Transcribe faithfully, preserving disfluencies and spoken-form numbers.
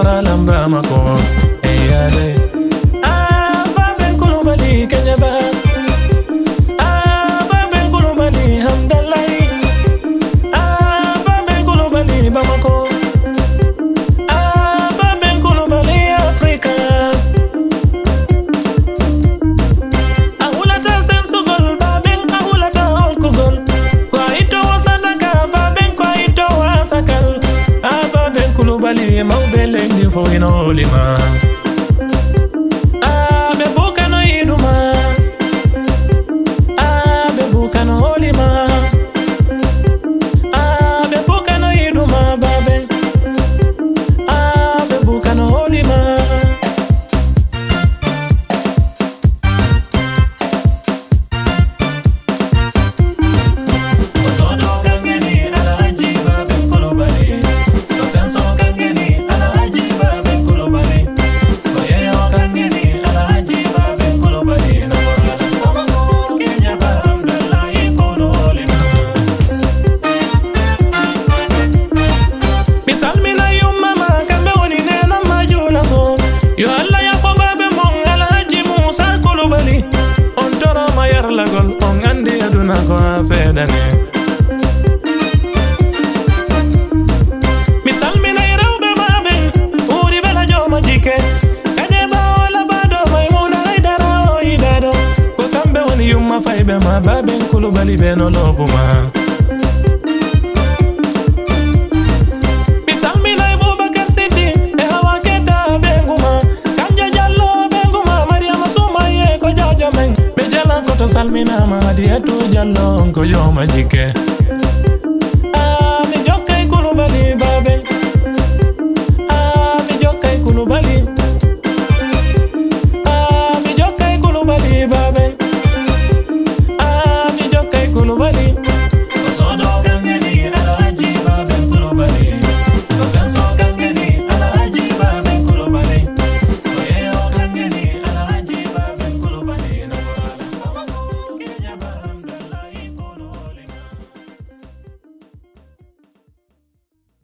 Tora lamba mako eyade ah Babe Coulibaly Kenya ba ah Babe Coulibaly Hamdallah ah Babe Coulibaly Bamako ah Babe Coulibaly Africa ahulata sensugol Babe ahulata onkugol kwa ito wasadaka Babe kwa ito wasakal ah Babe Coulibaly maubele ndifo inolima ah bebuka no iduma ah bebuka no olima ah bebuka no iduma Babe ah bebuka no olima osodo kangeni Alhaji Babe Coulibaly no senso kangeni Alhaji Babe Coulibaly oyeyo kangeni Alhaji Babe Coulibaly no borala Bamako Kenya ba Hamdallah ikono olima misal mina yumama kambe woni nena majula so yo alla ya ko Babe mon Alhaji Musa Coulibaly on toro mayar lagol on andi aduna ko sedane misal mina rewbe Babe uri bela joma jike kanye ba wala bado maymuna haydara o idado ko kambe woni yumma faybe ma Babe Coulibaly be no lovuma misal mina Boubacar Sidi e Hawa Keita benguma Kanja Jallo benguma Mariama Soumaye ko jaja men be jala ko to salmina ma Hadiyatu Jallo ko joma jike ah mi jokkay Coulibaly